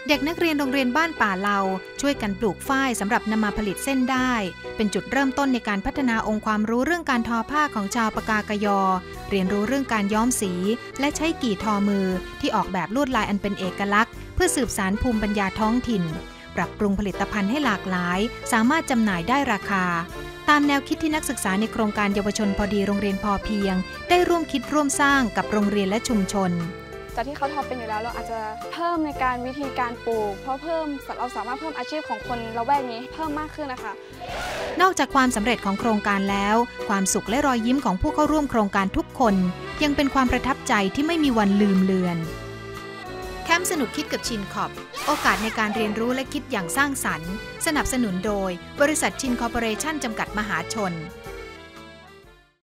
เด็กนักเรียนโรงเรียนบ้านป่าเลาช่วยกันปลูกฝ้ายสำหรับนำมาผลิตเส้นได้เป็นจุดเริ่มต้นในการพัฒนาองค์ความรู้เรื่องการทอผ้าของชาวปากากยอเรียนรู้เรื่องการย้อมสีและใช้กี่ทอมือที่ออกแบบลวดลายอันเป็นเอกลักษณ์เพื่อสืบสานภูมิปัญญาท้องถิ่นปรับปรุงผลิตภัณฑ์ให้หลากหลายสามารถจำหน่ายได้ราคาตามแนวคิดที่นักศึกษาในโครงการเยาวชนพอดีโรงเรียนพอเพียงได้ร่วมคิดร่วมสร้างกับโรงเรียนและชุมชนจากที่เขาทำเป็นอยู่แล้วเราอาจจะเพิ่มในการวิธีการปลูกเพราะเราสามารถเพิ่มอาชีพของคนละแวกนี้เพิ่มมากขึ้นนะคะนอกจากความสำเร็จของโครงการแล้วความสุขและรอยยิ้มของผู้เข้าร่วมโครงการทุกคนยังเป็นความประทับใจที่ไม่มีวันลืมเลือนแคมป์สนุกคิดกับชินคอปโอกาสในการเรียนรู้และคิดอย่างสร้างสรรค์สนับสนุนโดยบริษัทชินคอร์ปอเรชั่นจำกัดมหาชน